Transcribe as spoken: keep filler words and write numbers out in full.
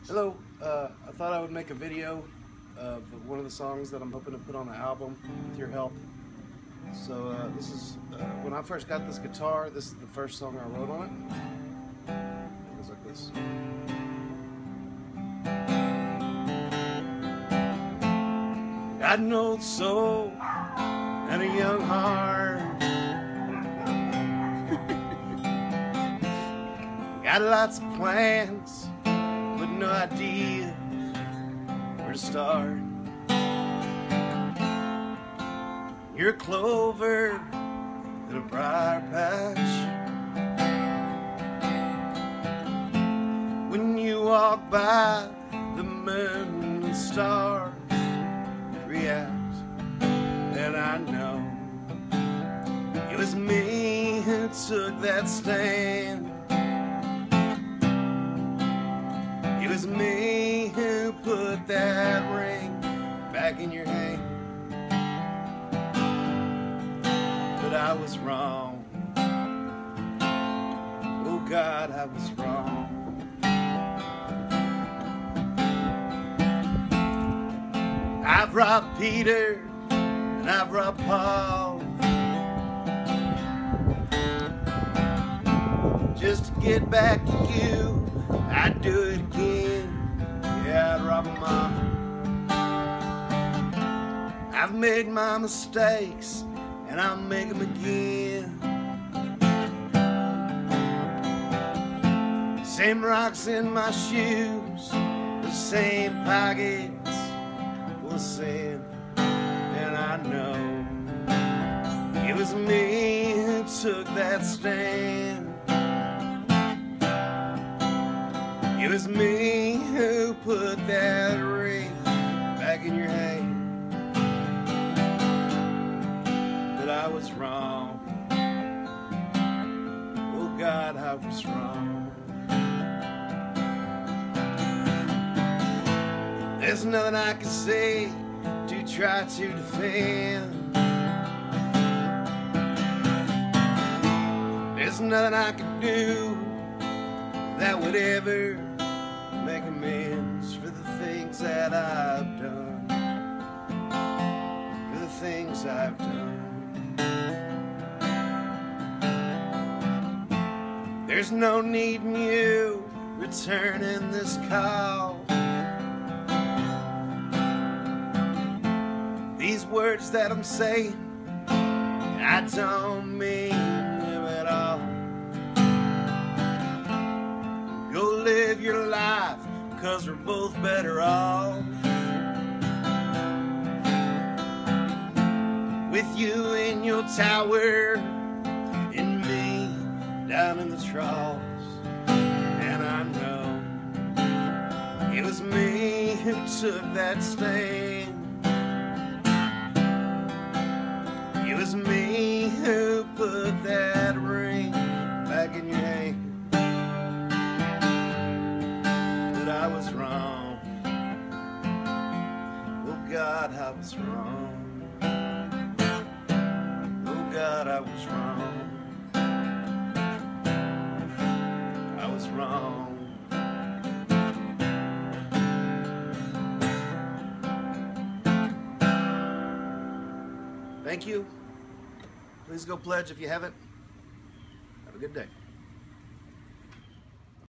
Hello, uh, I thought I would make a video of one of the songs that I'm hoping to put on the album with your help. So uh, this is, uh, when I first got this guitar, this is the first song I wrote on it. It goes like this. Got an old soul and a young heart. Got lots of plans, but no idea where to start. You're a clover in a briar patch. When you walk by, the moon and stars react, and I know it was me who took that stand. It was me who put that ring back in your hand. But I was wrong. Oh God, I was wrong. I've robbed Peter and I've robbed Paul just to get back to you. I'd do it again, yeah, I'd rob them all. I've made my mistakes, and I'll make them again. Same rocks in my shoes, the same pockets full of sin. And I know it was me who took that stand. It was me who put that ring back in your hand. But I was wrong. Oh God, I was wrong. There's nothing I can say to try to defend. There's nothing I can do that would ever make amends for the things that I've done, for the things I've done. There's no need in you returning this call. These words that I'm saying, I don't mean them at all. Go live your life, cause we're both better off with you in your tower and me down in the troughs. And I know it was me who took that stand. It was me who put that ring back in your hand. I was wrong. Oh God, I was wrong. Oh God, I was wrong. I was wrong. Thank you. Please go pledge if you haven't. Have a good day.